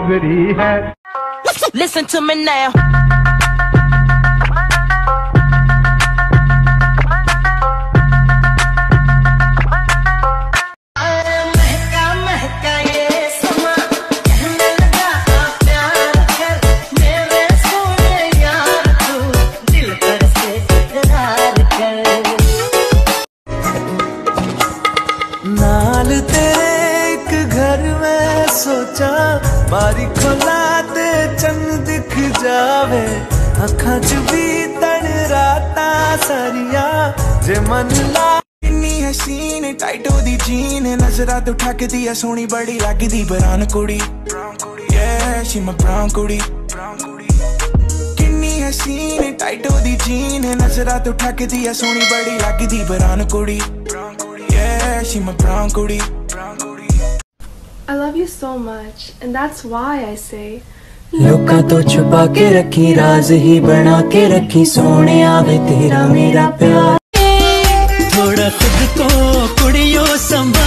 बरी है। Listen to me now. नाल तेरे एक घर में सोचा बारी खोला ते चंद दिख जावे अखां च भी तन राता सारिया जे मन ला इन्नी हसीन टाइट होदी जीन नजरा तो ठक दिया सोनी बड़ी लगदी बरान कुड़ी yeah she my brown कुड़ी किन्नी हसीन टाइट होदी जीन नजरा तो ठक दिया सोनी बड़ी लगदी बरान कुड़ी yeah she my brown कुड़ी। I love you so much, and that's why I say लोका तो छुपा के रखी राज ही बना के रखी सोने आवे तेरा मेरा प्यार थोड़ा खुद को कुड़ियों संभाल